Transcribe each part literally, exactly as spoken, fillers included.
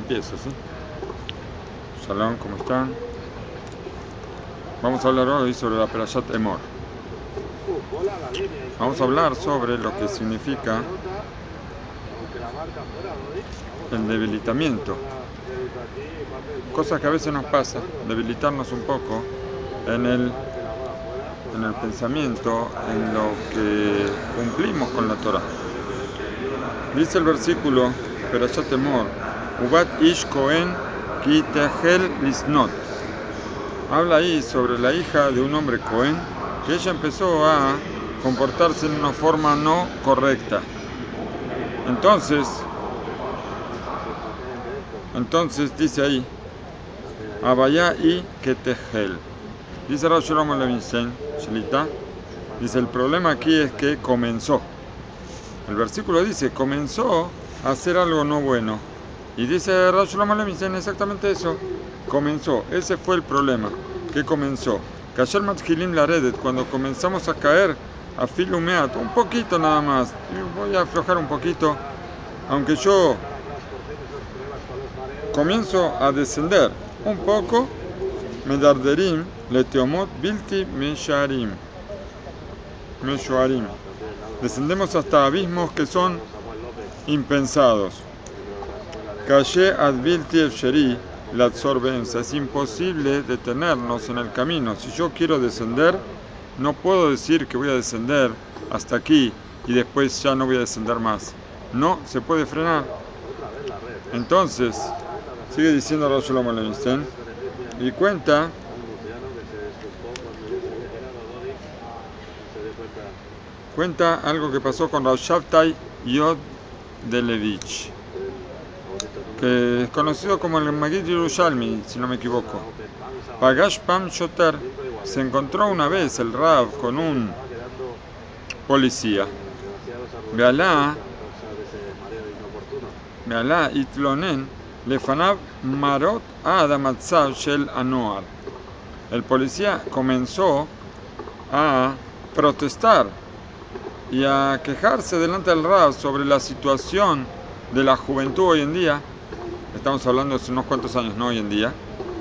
Empiezo, ¿sí? Shalom, ¿cómo están? Vamos a hablar hoy sobre la Perashat Emor. Vamos a hablar sobre lo que significa el debilitamiento. Cosas que a veces nos pasa, debilitarnos un poco en el, en el pensamiento, en lo que cumplimos con la Torah. Dice el versículo Perashat Emor, Ubat ish Cohen ki tehel lisnot. Habla ahí sobre la hija de un hombre Cohen, que ella empezó a comportarse en una forma no correcta. Entonces, entonces dice ahí, Abaya y Ketehel. Dice Rav Shlomo Levinstein, Shelita, dice, el problema aquí es que comenzó. El versículo dice, comenzó a hacer algo no bueno. Y dice Rav Shlomo Levinstein exactamente eso. Comenzó, ese fue el problema, que comenzó. Kasher Matchilim Laredet, cuando comenzamos a caer, a Filumeat, un poquito nada más. Y voy a aflojar un poquito, aunque yo comienzo a descender un poco, Medarderim, Leteomot, Bilti, Mesharim. Meshuarim. Descendemos hasta abismos que son impensados. Calle Advilti Efsheri, la absorbencia. Es imposible detenernos en el camino. Si yo quiero descender, no puedo decir que voy a descender hasta aquí y después ya no voy a descender más. No se puede frenar. Entonces, sigue diciendo Rav Shlomo Levinstein y cuenta cuenta algo que pasó con Rav Shabtai Yod de Levich, que es conocido como el Magid Yerushalmi, si no me equivoco. Pagash Pam Shoter, se encontró una vez el Rav con un policía. Bealá, Bealá Itlonen, Lefanav Marot Adamatzav Shel Anoar. El policía comenzó a protestar y a quejarse delante del Rav sobre la situación de la juventud hoy en día. Estamos hablando de unos cuantos años, no hoy en día.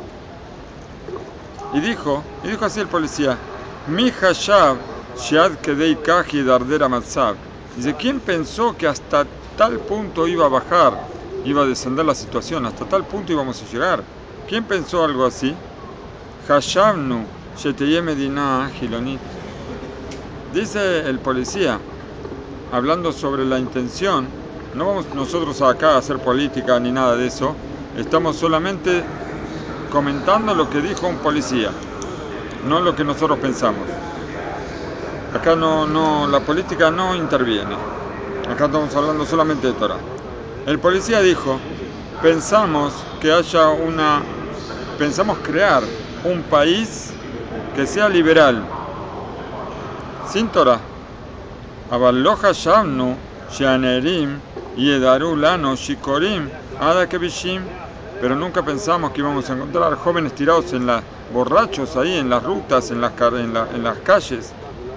Y dijo, y dijo así el policía, Mi hashav shead kedei kaji dardera matzav. Dice, ¿quién pensó que hasta tal punto iba a bajar, iba a descender la situación, hasta tal punto íbamos a llegar? ¿Quién pensó algo así? Hashavnu sheteye medina hilonit. Dice el policía, hablando sobre la intención, no vamos nosotros acá a hacer política ni nada de eso, estamos solamente comentando lo que dijo un policía, no lo que nosotros pensamos. Acá no, no, la política no interviene, acá estamos hablando solamente de Torah. El policía dijo, pensamos que haya una, pensamos crear un país que sea liberal, sin Torah. Avalloja Shavnu, Sheanerim, Yedaru Lano, Shikorim, Ada Kebishim. Pero nunca pensamos que íbamos a encontrar jóvenes tirados en las borrachos ahí, en las rutas, en las, en la, en las calles.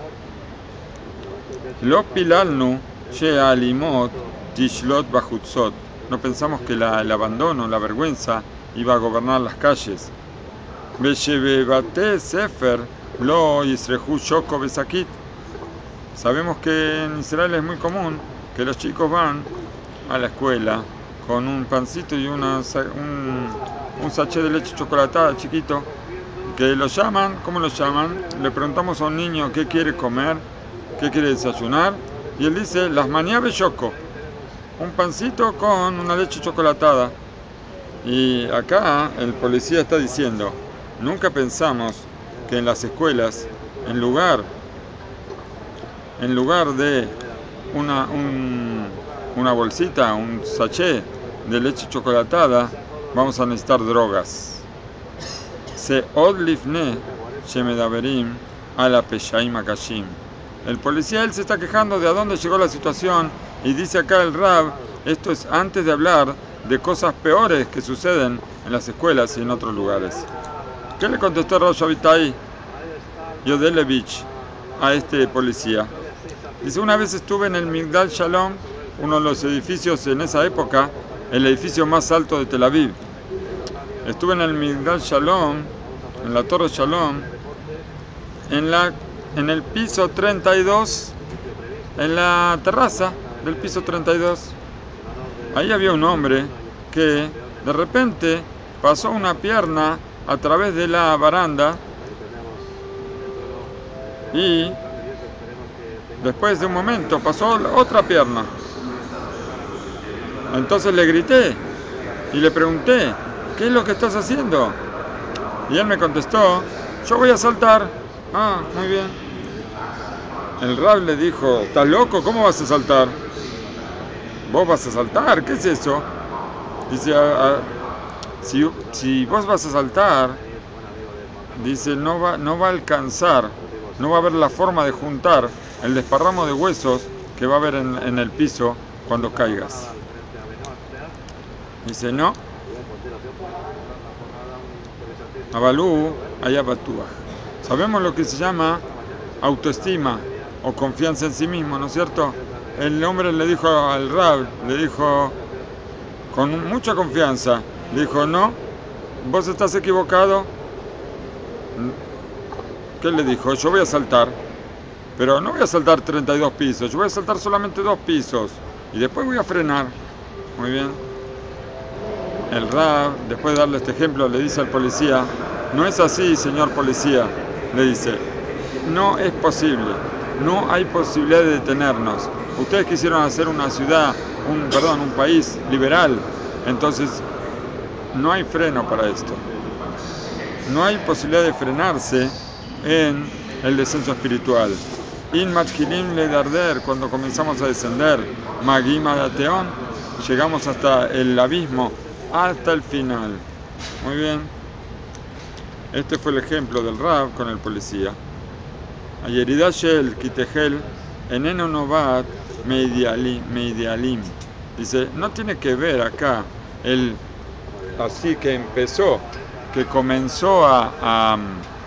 Lo pilalnu, Shealimot, Tishlot Bajutzot. No pensamos que la, el abandono, la vergüenza, iba a gobernar las calles. Beshebebate Sefer, Lo Yisrehu Shoko Besakit. Sabemos que en Israel es muy común que los chicos van a la escuela con un pancito y una, un, un sachet de leche chocolatada chiquito, que lo llaman, ¿cómo lo llaman? Le preguntamos a un niño qué quiere comer, qué quiere desayunar, y él dice, las maniabe choco, un pancito con una leche chocolatada. Y acá el policía está diciendo, nunca pensamos que en las escuelas, en lugar, en lugar de una, un, una bolsita, un sachet de leche chocolatada, vamos a necesitar drogas. Se odlifne shemedaberim ala peshaim akashim. El policía, él se está quejando de a dónde llegó la situación y dice acá el Rab, esto es antes de hablar de cosas peores que suceden en las escuelas y en otros lugares. ¿Qué le contestó Rav Shabtai Yodelevich a este policía? Dice, una vez estuve en el Migdal Shalom, uno de los edificios en esa época, el edificio más alto de Tel Aviv. Estuve en el Migdal Shalom, en la Torre Shalom, en, la, en el piso treinta y dos, en la terraza del piso treinta y dos. Ahí había un hombre que de repente pasó una pierna a través de la baranda y después de un momento pasó otra pierna. Entonces le grité y le pregunté, ¿qué es lo que estás haciendo? Y él me contestó, yo voy a saltar. Ah, muy bien. El Rab le dijo, ¿estás loco? ¿Cómo vas a saltar? ¿Vos vas a saltar? ¿Qué es eso? Dice, a, a, si, si vos vas a saltar, dice, no va, no va a alcanzar, no va a haber la forma de juntar el desparramo de huesos que va a haber en, en el piso cuando caigas. Dice, no. Abalú, allá batúa. Sabemos lo que se llama autoestima o confianza en sí mismo, ¿no es cierto? El hombre le dijo al Rab, le dijo con mucha confianza, le dijo, no, vos estás equivocado. ¿Qué le dijo? Yo voy a saltar, pero no voy a saltar treinta y dos pisos, yo voy a saltar solamente dos pisos y después voy a frenar. Muy bien. El Rab, después de darle este ejemplo, le dice al policía, no es así, señor policía, le dice, no es posible, no hay posibilidad de detenernos. Ustedes quisieron hacer una ciudad, un, perdón, un país liberal, entonces no hay freno para esto. No hay posibilidad de frenarse en el descenso espiritual. In matkilim le darder, cuando comenzamos a descender, magima dateon, llegamos hasta el abismo, hasta el final. Muy bien. Este fue el ejemplo del Rab con el policía. Ayeridah shel kitehel eneno novat meidealim. Dice, no tiene que ver acá el así que empezó, que comenzó a, a,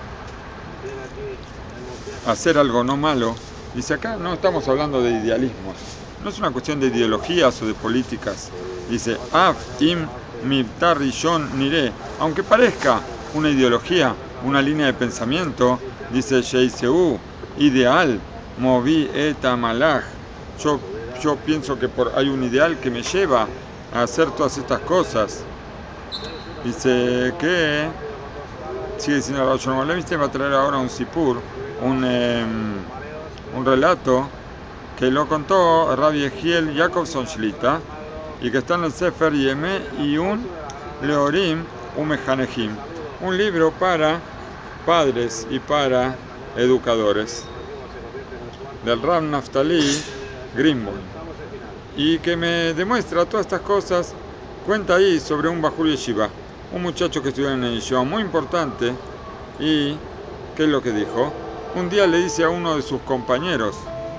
a hacer algo no malo. Dice, acá no estamos hablando de idealismos, no es una cuestión de ideologías o de políticas. Dice, af im mivtar rishon nire, aunque parezca una ideología, una línea de pensamiento, dice Sheiseu, ideal, movi eta malach. Yo, yo pienso que por, hay un ideal que me lleva a hacer todas estas cosas. Dice que, sigue diciendo la Rosh Hashanah, va a traer ahora un sipur, un, eh, un relato que lo contó Rabbi Yehiel Jacobson Shlita y que está en el Sefer Yeme y un Leorim Umejanejim, un libro para padres y para educadores, del Rav Naftali Greenbaum, y que me demuestra todas estas cosas. Cuenta ahí sobre un Bajur Yeshiva, un muchacho que estudió en el Yeshiva muy importante, y ¿qué es lo que dijo? Un día le dice a uno de sus compañeros,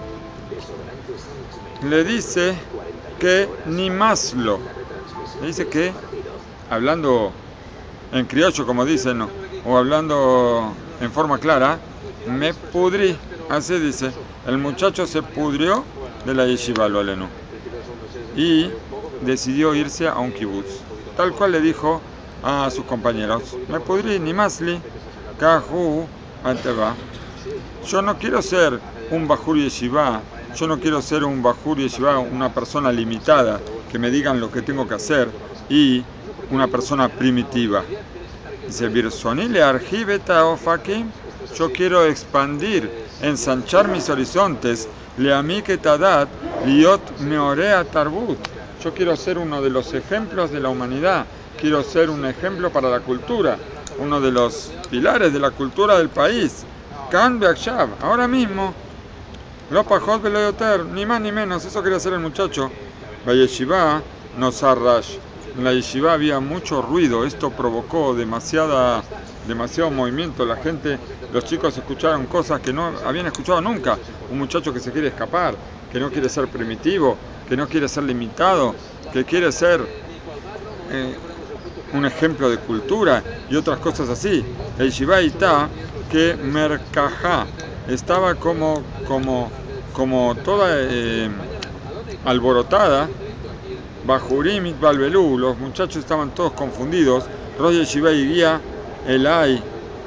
le dice que ni más lo, le dice que, hablando en criollo como dicen, ¿no? O hablando en forma clara, me pudrí, así dice, el muchacho se pudrió de la yeshiva, lo aleno, y decidió irse a un kibutz, tal cual le dijo a sus compañeros, me pudrí, ni más li, kahu anteba. Yo no quiero ser un bajur yeshiva, yo no quiero ser un bajur yeshiva, una persona limitada, que me digan lo que tengo que hacer, y una persona primitiva. Dice, Birsonile argibeta ofakim, yo quiero expandir, ensanchar mis horizontes, leamike tadat, liot meorea tarbut. Yo quiero ser uno de los ejemplos de la humanidad, quiero ser un ejemplo para la cultura, uno de los pilares de la cultura del país. Kan beakshav, ahora mismo, lo pajot veloyoter, ni más ni menos, eso quería hacer el muchacho. Vayeshiva nos arrash. En la yeshiva había mucho ruido, esto provocó demasiada, demasiado movimiento, la gente, los chicos escucharon cosas que no habían escuchado nunca, un muchacho que se quiere escapar, que no quiere ser primitivo, que no quiere ser limitado, que quiere ser eh, un ejemplo de cultura y otras cosas así. El yeshiva está que merkajá, estaba como, como, como toda eh, alborotada Bajurim Itbalbelú, los muchachos estaban todos confundidos. Rosh Yeshiva y guía Elai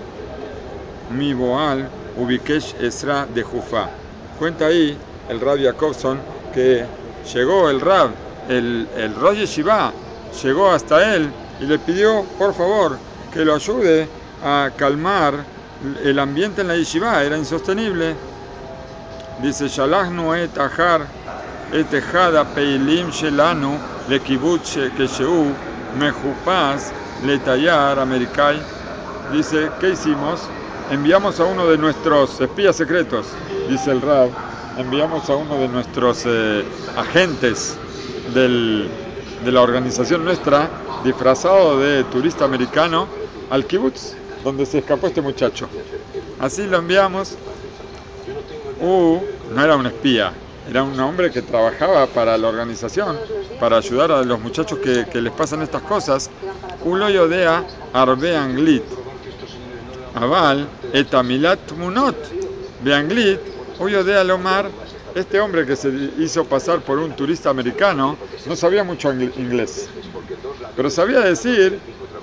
Mi Boal Ubikesh Esra de Jufá. Cuenta ahí el Rab Jacobson que llegó el Rab, el, el Rosh Yeshiva, llegó hasta él y le pidió por favor que lo ayude a calmar el ambiente en la Yeshiva, era insostenible. Dice, Shalachnu et Ahar et Ejada Peilim Shelanu le Kibbutz Kesheu Mejupaz le Tayar Americai. Dice, ¿qué hicimos? Enviamos a uno de nuestros espías secretos, dice el Rab, enviamos a uno de nuestros eh, agentes del, de la organización nuestra, disfrazado de turista americano, al kibutz, donde se escapó este muchacho. Así lo enviamos. Uh, no era un espía, era un hombre que trabajaba para la organización, para ayudar a los muchachos que, que les pasan estas cosas. Ulo yodea arbe anglit, aval etamilat munot, de anglit, uyodea lomar. Este hombre que se hizo pasar por un turista americano no sabía mucho inglés, pero sabía decir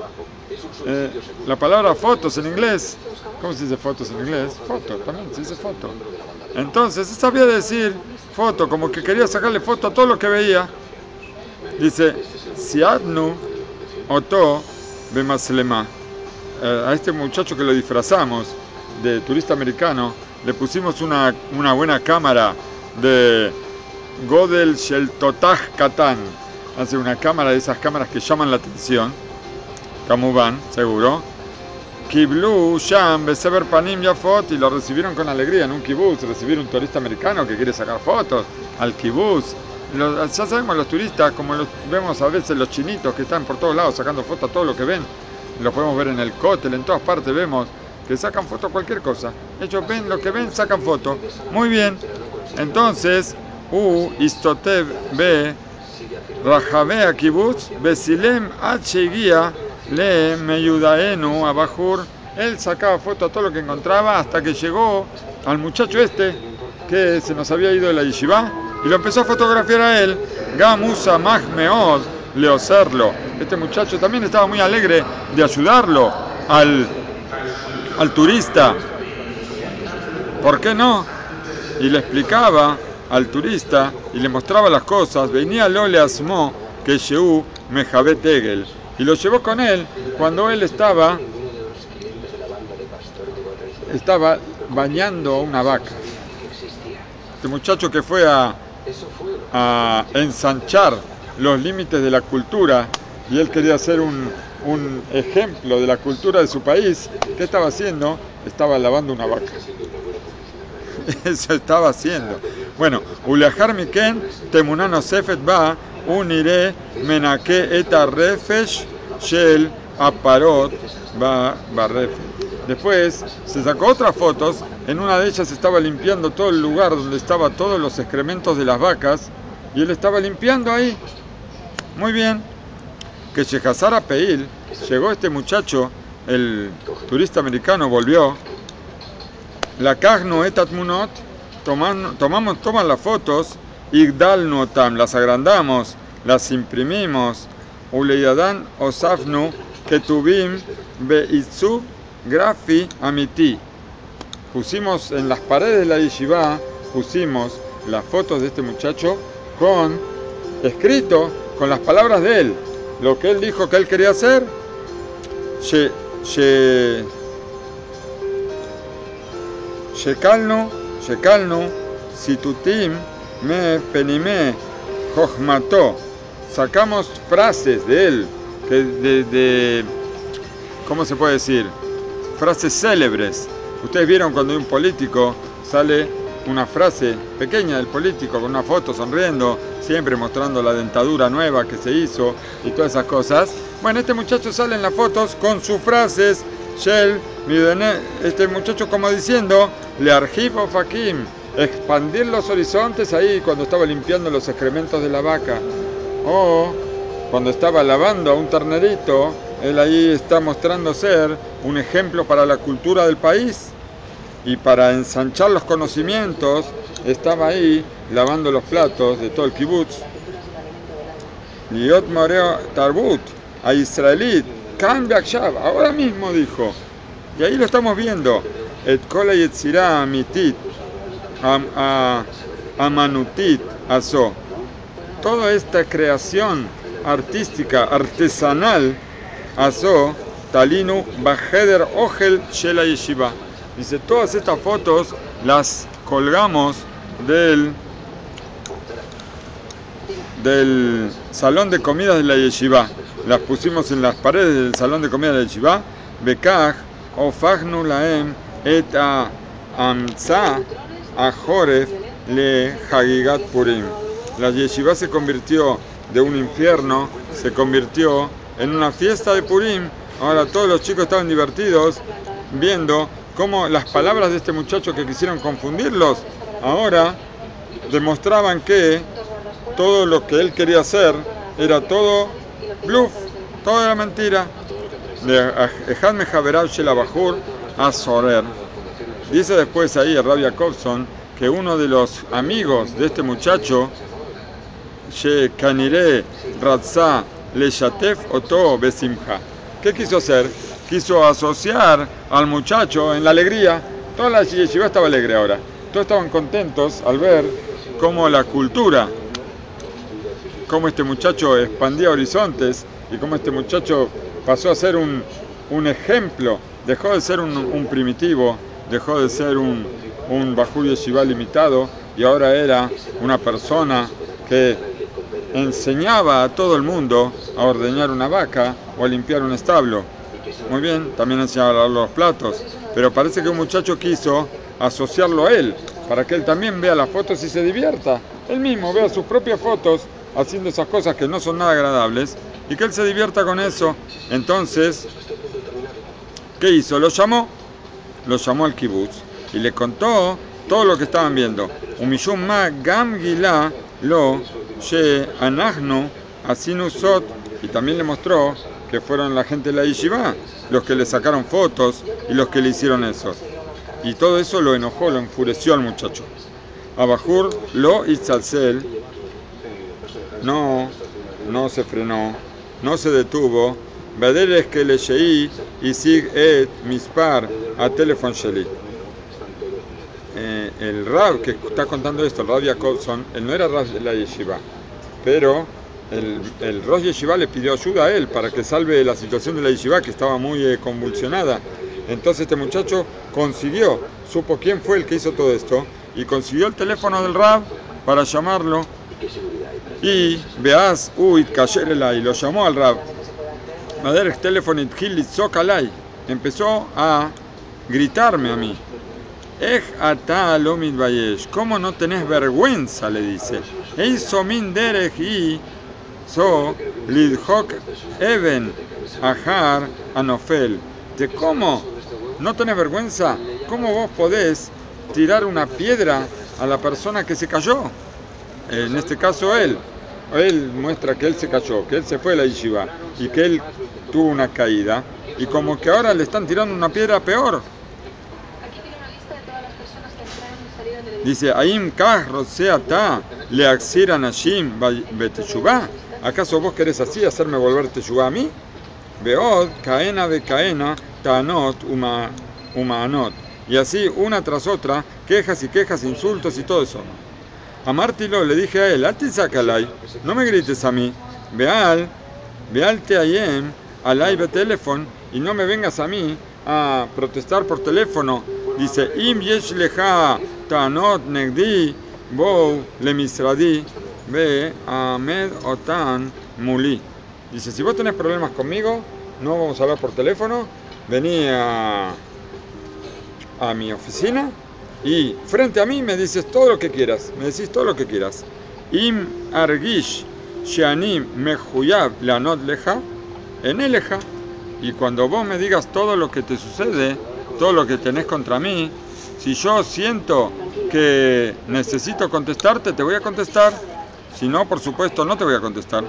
eh, la palabra fotos en inglés. ¿Cómo se dice fotos en inglés? Foto, también se dice foto. Entonces, sabía decir foto, como que quería sacarle foto a todo lo que veía. Dice, Siadnu Oto Bemaslema. Eh, a este muchacho que lo disfrazamos de turista americano, le pusimos una, una buena cámara de Godel Shel Totach Katan. Hace una cámara de esas cámaras que llaman la atención. Kamuban, seguro. Kiblu Sham Beseber Panim Yafot, y lo recibieron con alegría en un kibutz. Recibir un turista americano que quiere sacar fotos al kibutz. Los, ya sabemos los turistas, como los vemos a veces los chinitos que están por todos lados sacando fotos a todo lo que ven. Lo podemos ver en el cótel, en todas partes vemos que sacan fotos a cualquier cosa. Ellos ven lo que ven, sacan fotos. Muy bien. Entonces, U Istotev B Rahavea Kibutz Besilem H Le Meyudaenu Abajur. Él sacaba fotos a todo lo que encontraba hasta que llegó al muchacho este que se nos había ido de la yeshiva y lo empezó a fotografiar a él. Gamusa Mahmeod Leoserlo. Este muchacho también estaba muy alegre de ayudarlo al, al turista. ¿Por qué no? Y le explicaba al turista y le mostraba las cosas. Venía Lole Asmo que Sheu Mejabe Tegel. Y lo llevó con él cuando él estaba estaba bañando una vaca. Este muchacho que fue a, a ensanchar los límites de la cultura y él quería ser un, un ejemplo de la cultura de su país, ¿qué estaba haciendo? Estaba lavando una vaca. Eso estaba haciendo. Bueno, Uleahar Miken Temunano Sefet va unire menake eta refesh shel aparot ba barref. Después se sacó otras fotos. En una de ellas estaba limpiando todo el lugar donde estaban todos los excrementos de las vacas y él estaba limpiando ahí. Muy bien. Que Shehazara Peil, llegó este muchacho, el turista americano, volvió. La Kagno etat munot, tomamos, toman las fotos, Igdal notam, las agrandamos, las imprimimos, Uleiadan osafnu, ketubim beitzub grafi amiti. Pusimos en las paredes de la yeshiva, pusimos las fotos de este muchacho con escrito, con las palabras de él, lo que él dijo que él quería hacer. She, she, Shekalnu, Shekalnu, Situtim, Me Penime, Jochmato. Sacamos frases de él, que de, de, ¿cómo se puede decir? Frases célebres. Ustedes vieron cuando un político sale una frase pequeña del político con una foto sonriendo, siempre mostrando la dentadura nueva que se hizo y todas esas cosas. Bueno, este muchacho sale en las fotos con sus frases. Shel, este muchacho como diciendo, le argivo fakim, expandir los horizontes ahí cuando estaba limpiando los excrementos de la vaca. O cuando estaba lavando a un ternerito, él ahí está mostrando ser un ejemplo para la cultura del país. Y para ensanchar los conocimientos, estaba ahí lavando los platos de todo el kibutz. Liot Moreo Tarbut, a Israelit, Kan Beakshav, ahora mismo dijo. Y ahí lo estamos viendo. Et Kola Yetzirah Amitit, Amanutit, Aso. Toda esta creación artística, artesanal, Aso, Talinu, Baheder Ogel Shela Yeshiva. Dice, todas estas fotos las colgamos del, del salón de comidas de la Yeshiva. Las pusimos en las paredes del salón de comidas de la Yeshiva. Bekach, Ofagnu Laem, Et Amtza, Ajoref, Le Hagigat Purim. La Yeshiva se convirtió de un infierno, se convirtió en una fiesta de Purim. Ahora todos los chicos estaban divertidos viendo cómo las palabras de este muchacho que quisieron confundirlos, ahora demostraban que todo lo que él quería hacer era todo bluff, todo era mentira. Dice después ahí el Rabbi Jacobson que uno de los amigos de este muchacho, Shekanire Ratza Leshatef Oto Besimcha, ¿qué quiso hacer? Quiso asociar al muchacho en la alegría. Toda la yeshiva estaba alegre ahora. Todos estaban contentos al ver cómo la cultura, cómo este muchacho expandía horizontes y cómo este muchacho pasó a ser un, un ejemplo. Dejó de ser un, un primitivo, dejó de ser un, un Bajur Yeshiva limitado y ahora era una persona que enseñaba a todo el mundo a ordeñar una vaca o a limpiar un establo. Muy bien, también enseñaba a lavar los platos, pero parece que un muchacho quiso asociarlo a él, para que él también vea las fotos y se divierta. Él mismo vea sus propias fotos haciendo esas cosas que no son nada agradables y que él se divierta con eso. Entonces, ¿qué hizo? Lo llamó, lo llamó al kibutz y le contó todo lo que estaban viendo. Umishum ma gam gila lo she anachnu asinu sot, y también le mostró que fueron la gente de la yeshiva los que le sacaron fotos y los que le hicieron eso. Y todo eso lo enojó, lo enfureció al muchacho. Abajur lo itzalzel, no, no se frenó, no se detuvo. Baderes que le sheí y sig et mispar a telefon sheli. Eh, el Rab que está contando esto, el Rab Jacobson, él no era Rab de la yeshiva, pero el, el Rosh Yeshiva le pidió ayuda a él para que salve la situación de la yeshiva, que estaba muy eh, convulsionada. Entonces este muchacho consiguió, supo quién fue el que hizo todo esto, y consiguió el teléfono del Rab para llamarlo, y Beaz Uit Kasherela, y lo llamó al Rab. Maderech telefonit Gil Zokalai, empezó a gritarme a mí. Ej ata lo mitbayesh, ¿cómo no tenés vergüenza? Le dice. Eiso min derech y so lidhok even ahar anofel. ¿De cómo no tenés vergüenza? ¿Cómo vos podés tirar una piedra a la persona que se cayó? En este caso él. Él muestra que él se cayó, que él se fue a la yeshiva y que él tuvo una caída. Y como que ahora le están tirando una piedra peor. Dice, Aim kach roseata leaxir anashim beteshuvah. ¿Acaso vos querés así hacerme volver teshuvah a mí? Beod kaena bekaena tanot umaanot. Y así una tras otra, quejas y quejas, insultos y todo eso. A Martilo le dije a él, Atizakalai, no me grites a mí. Beal, beal te ayem, alay be teléfono, y no me vengas a mí a protestar por teléfono. Dice, Im yesh lecha tanot negdi, bo le misradi, be amed otan muli. Dice, si vos tenés problemas conmigo, no vamos a hablar por teléfono, vení a, a mi oficina y frente a mí me dices todo lo que quieras, me decís todo lo que quieras. Im argish sheanim mejuyab lanot leja, en eleja. Y cuando vos me digas todo lo que te sucede, todo lo que tenés contra mí, si yo siento que necesito contestarte, te voy a contestar. Si no, por supuesto, no te voy a contestar.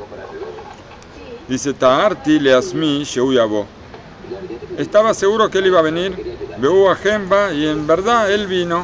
Dice, Ta'arti leasmi sheuyabo. Estaba seguro que él iba a venir, Beu Ajemba, y en verdad él vino.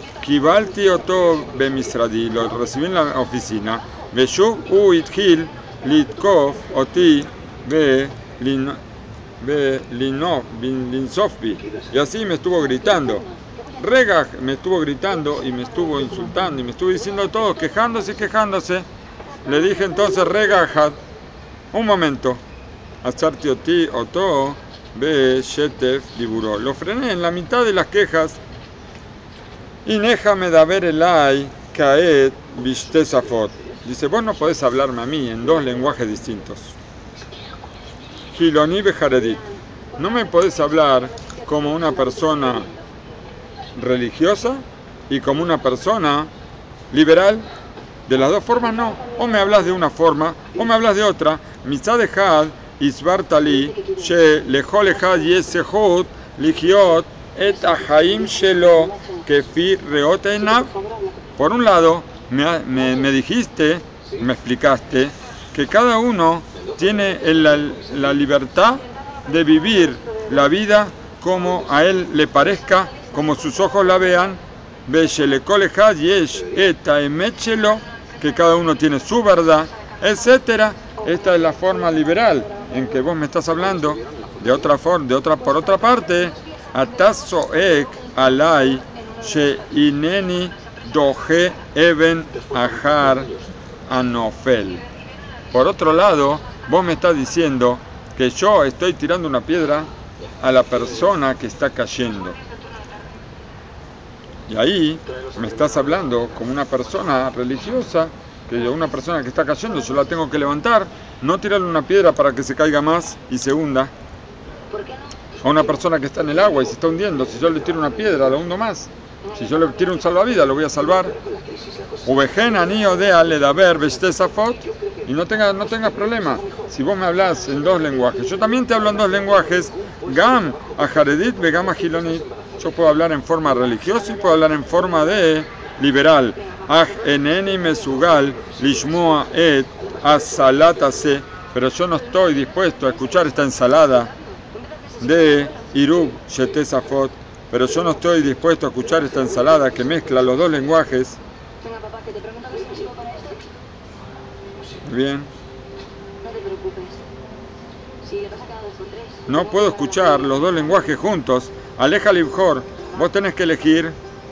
Kibalti oto bemisradi, lo recibí en la oficina. Beshu uithil litkov oti ve lin ve linov linsofbi. Y así me estuvo gritando. Regaj me estuvo gritando y me estuvo insultando y me estuvo diciendo todo, quejándose y quejándose. Le dije entonces, Regajad, un momento, Azarti oti oto ve shetef diburó. Lo frené en la mitad de las quejas. Y déjame de ver el ay kaet vishtesafot. Dice, vos no podés hablarme a mí en dos lenguajes distintos. Hiloni bejaredit. No me podés hablar como una persona religiosa y como una persona liberal. De las dos formas no. O me hablas de una forma o me hablas de otra. Mitzad echad isbartali she lechol echad yesehut ligiot et ahaim shelo kefi reot einav. Por un lado, me, me, me dijiste, me explicaste, que cada uno tiene la, la libertad de vivir la vida como a él le parezca, como sus ojos la vean, que cada uno tiene su verdad, etcétera. Esta es la forma liberal en que vos me estás hablando. De otra forma, de otra, por otra parte, atazo ek alay she ineni doje even ajar anofel. Por otro lado, vos me estás diciendo que yo estoy tirando una piedra a la persona que está cayendo. Y ahí me estás hablando como una persona religiosa, que una persona que está cayendo yo la tengo que levantar, no tirarle una piedra para que se caiga más y se hunda. A una persona que está en el agua y se está hundiendo, si yo le tiro una piedra, la hundo más. Si yo le tiro un salvavidas, lo voy a salvar. Uvejen anillo de ale de haber veshtesafot. Y no tengas no tengas problema. Si vos me hablas en dos lenguajes, yo también te hablo en dos lenguajes. Gam a Haredit, vegam a Hilonit. Yo puedo hablar en forma religiosa y puedo hablar en forma de liberal. Aj eneni mesugal lishmoa et asalatase. Pero yo no estoy dispuesto a escuchar esta ensalada de irub shetesafot. Pero yo no estoy dispuesto a escuchar esta ensalada que mezcla los dos lenguajes. Bien. No puedo escuchar los dos lenguajes juntos. Aleja Libjor, vos tenés que elegir.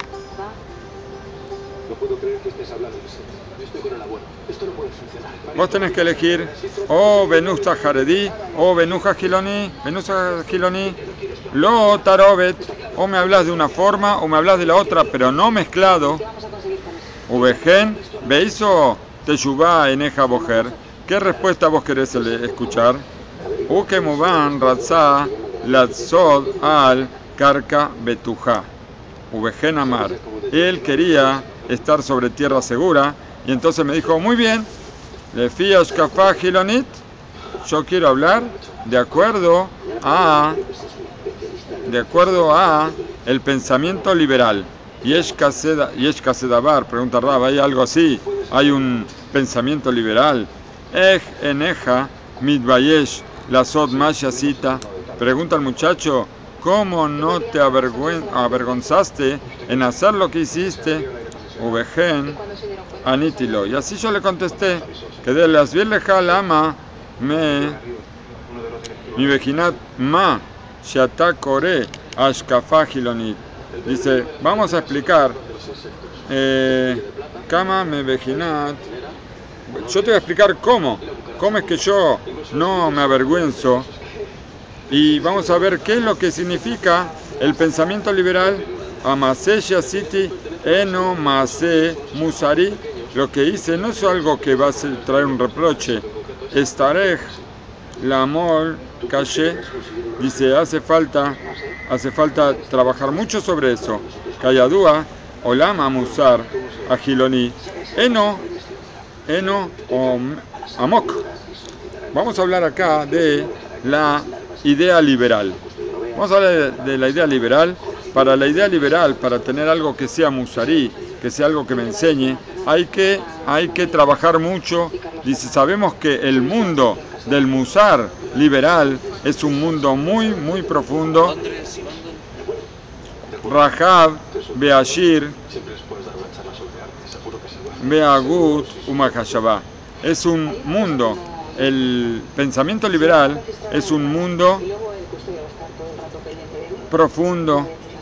No puedo creer que estés hablando de serio. Estoy con el abuelo. Esto no puede funcionar. Vos tenés que elegir o Benusta Jaredí o Benuja Giloni, Benuja Giloni, Lo Tarobet, o me hablas de una forma o me hablas de la otra, pero no mezclado. Uvejen, Beiso Teshuvá Eneja Bojer. ¿Qué respuesta vos querés escuchar? Ukemuban Ratzá Latzod al Karka Betuja. Uvejen Amar. Él quería estar sobre tierra segura y entonces me dijo, muy bien, le fías Kafá Gilonit, yo quiero hablar de acuerdo a de acuerdo a el pensamiento liberal. Yesh Kasedabar, pregunta Rab, ¿hay algo así? ¿Hay un pensamiento liberal? Ej eneja mitbayesh lasot mashasita. Pregunta al muchacho, ¿cómo no te avergonzaste en hacer lo que hiciste? Uvejen anítilo. Y así yo le contesté, que de las viejas lama me mi vejinat ma shatakore ashkafa gilonit. Dice, vamos a explicar kama me vejinat. Yo te voy a explicar cómo cómo es que yo no me avergüenzo, y vamos a ver qué es lo que significa el pensamiento liberal. Amase Yasiti eno mase musari. Lo que hice no es algo que va a traer un reproche. Estarej la mol caché. Dice, hace falta hace falta trabajar mucho sobre eso. Kayadúa olama musar agiloni eno eno o amok. Vamos a hablar acá de la idea liberal. Vamos a hablar de la idea liberal. Para la idea liberal, para tener algo que sea musarí, que sea algo que me enseñe, hay que, hay que trabajar mucho. Dice, sabemos que el mundo del musar liberal es un mundo muy, muy profundo. Rahab, Beashir, Beagut, Umakashabá. Es un mundo el pensamiento liberal es un mundo profundo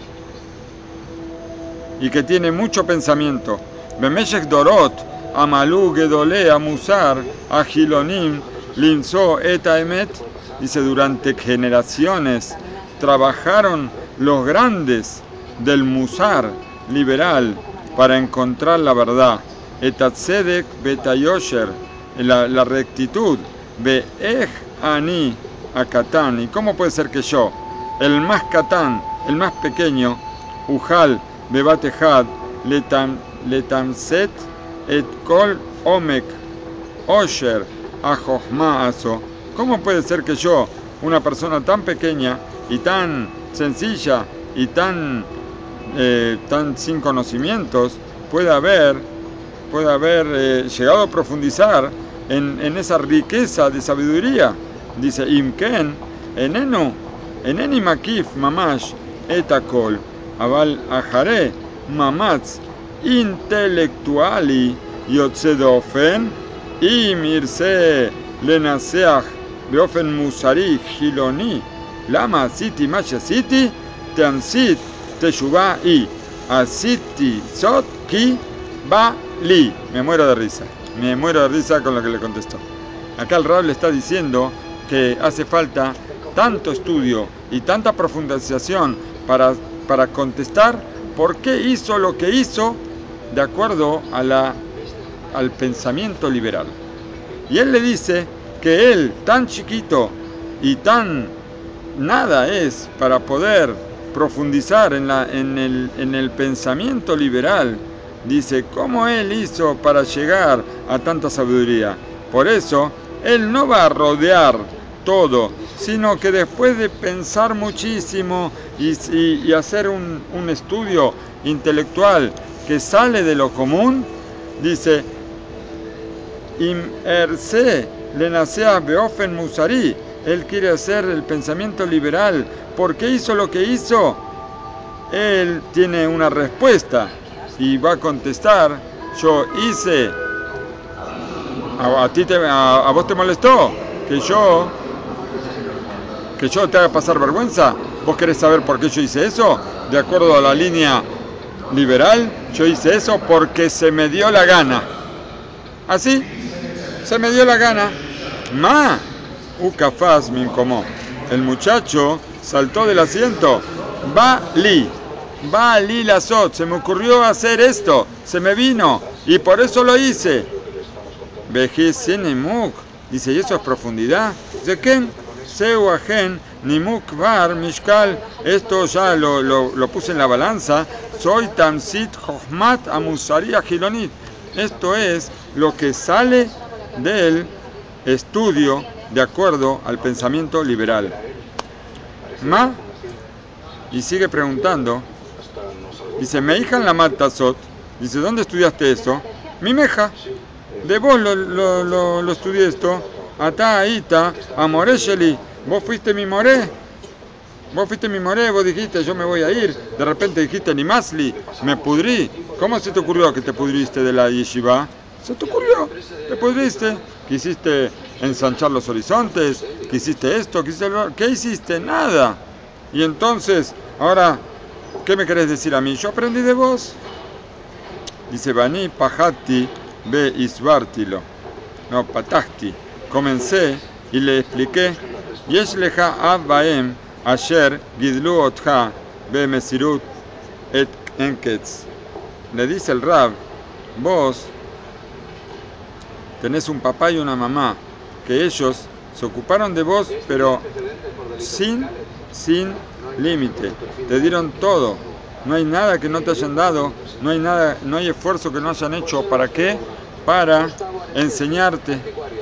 y que tiene mucho pensamiento. Bemeshech Dorot, Amalu, Gedolé, Amusar, Agilonim, Linzo, Eta Emet, dice, durante generaciones trabajaron los grandes del Musar liberal para encontrar la verdad. Etatzedek, Betayosher, la, la rectitud, Be'ech Ani, Akatán, y cómo puede ser que yo, el más Katán, el más pequeño, Ujal, Bebatejad, Letam, Letamset, Et Kol Omek, Osher, Ajochma Aso, ¿cómo puede ser que yo, una persona tan pequeña y tan sencilla y tan, eh, tan sin conocimientos, pueda haber, pueda haber eh, llegado a profundizar en, en esa riqueza de sabiduría? Dice, Imken, Enenu, Eneni Makif Mamash, Etakol, Aval Ajare, Mamatz, Intelectuali, Yotzedofen, Imirse, Lenaseach, Beofen Musari, Giloni, Lama City, Masha City, Teansit, Teshuvah y Asiti, Sot, Ki, Ba, Li. Me muero de risa, me muero de risa con lo que le contestó. Acá el Rab le está diciendo que hace falta tanto estudio y tanta profundización para, para contestar por qué hizo lo que hizo de acuerdo a la, al pensamiento liberal. Y él le dice que él, tan chiquito y tan nada es para poder profundizar en, la, en, el, en el pensamiento liberal, dice, ¿cómo él hizo para llegar a tanta sabiduría? Por eso, él no va a rodear todo, sino que después de pensar muchísimo y, y, y hacer un, un estudio intelectual que sale de lo común, dice, Im erse lenasea beofen musari, él quiere hacer el pensamiento liberal. ¿Por qué hizo lo que hizo? Él tiene una respuesta y va a contestar, yo hice, a, a ti te, a, a vos te molestó que yo que yo te haga pasar vergüenza. ¿Vos querés saber por qué yo hice eso? De acuerdo a la línea liberal, yo hice eso porque se me dio la gana. Así, se me dio la gana. Ma, Ukafaz me incomó. El muchacho saltó del asiento. Va li, va li la sot. Se me ocurrió hacer esto, se me vino y por eso lo hice. Vejez Sinemuk. Dice, ¿y eso es profundidad? ¿De qué? Seuajen, Nimuk Bar, Mishkal, esto ya lo, lo, lo puse en la balanza. Soy Tamsit Jochmat Amusaria Gilonit. Esto es lo que sale del estudio de acuerdo al pensamiento liberal. Ma, y sigue preguntando, dice, me hija en la Matasot, dice, ¿dónde estudiaste eso? Mi meja, de vos lo, lo, lo, lo estudié esto. Ata Aita, Amoresheli, vos fuiste mi moré, vos fuiste mi moré, vos dijiste yo me voy a ir, de repente dijiste ni masli, me pudrí. ¿Cómo se te ocurrió que te pudriste de la yeshiva? Se te ocurrió, te pudriste, quisiste ensanchar los horizontes, quisiste esto, quisiste lo... ¿Qué hiciste? Nada. Y entonces, ahora, ¿qué me querés decir a mí? Yo aprendí de vos. Dice, Bani Pajati be Isbartilo, no, Patahti. Comencé y le expliqué, Yesh leja av baem asher gidlu otcha be mesirut et enketz. Le dice el Rab, vos tenés un papá y una mamá, que ellos se ocuparon de vos, pero sin, sin límite. Te dieron todo. No hay nada que no te hayan dado, no hay nada, no hay esfuerzo que no hayan hecho. ¿Para qué? Para enseñarte.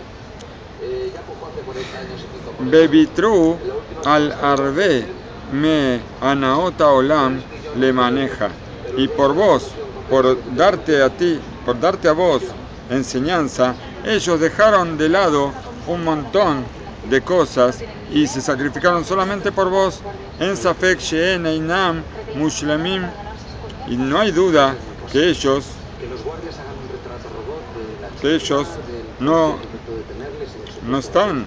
Bebitru al arbe me anaota olam le maneja. Y por vos, por darte a ti, por darte a vos enseñanza, ellos dejaron de lado un montón de cosas y se sacrificaron solamente por vos. En Safek Sheen Einam Mushlamim. Y no hay duda que ellos que ellos no no están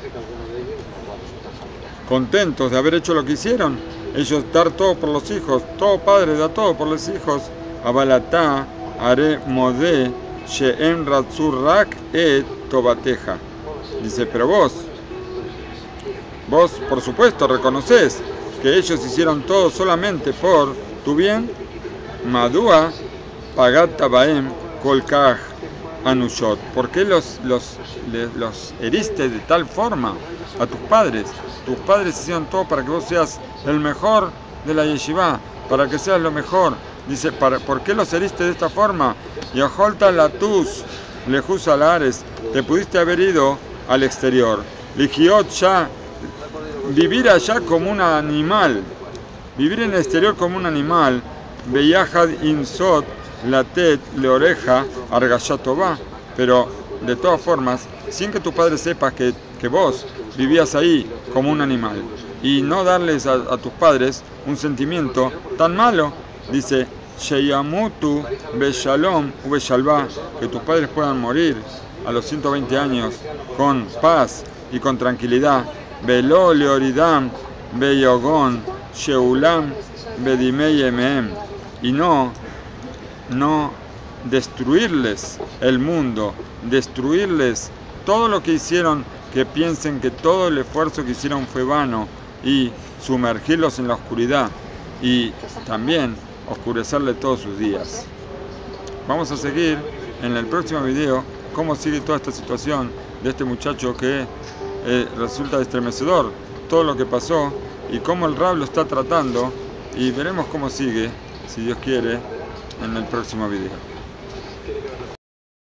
contentos de haber hecho lo que hicieron. Ellos dar todo por los hijos, todo padre da todo por los hijos. Abalatá are modé she'em ratzu rak et tobateja. Dice, pero vos, vos por supuesto reconoces que ellos hicieron todo solamente por tu bien. Madúa pagata baem kolkaj anushot. ¿Por qué los, los, los heriste de tal forma a tus padres? Tus padres hicieron todo para que vos seas el mejor de la yeshiva, para que seas lo mejor. Dice, ¿para, ¿por qué los heriste de esta forma? Y ojolta latus lejus alares, te pudiste haber ido al exterior. Ligiot ya, vivir allá como un animal, vivir en el exterior como un animal. Beyahad insot latet le oreja argashatová, pero de todas formas, sin que tu padre sepa que, que vos vivías ahí como un animal, y no darles a, a tus padres un sentimiento tan malo. Dice, Sheyamutu beshalom ubeshalvá, que tus padres puedan morir a los ciento veinte años con paz y con tranquilidad. Velo leoridam beyogon sheulam bedimeyemem, y no, no destruirles el mundo, destruirles todo lo que hicieron, que piensen que todo el esfuerzo que hicieron fue vano, y sumergirlos en la oscuridad y también oscurecerle todos sus días. Vamos a seguir en el próximo video cómo sigue toda esta situación de este muchacho que eh, resulta estremecedor todo lo que pasó y cómo el Rab lo está tratando, y veremos cómo sigue, si Dios quiere, en el próximo video.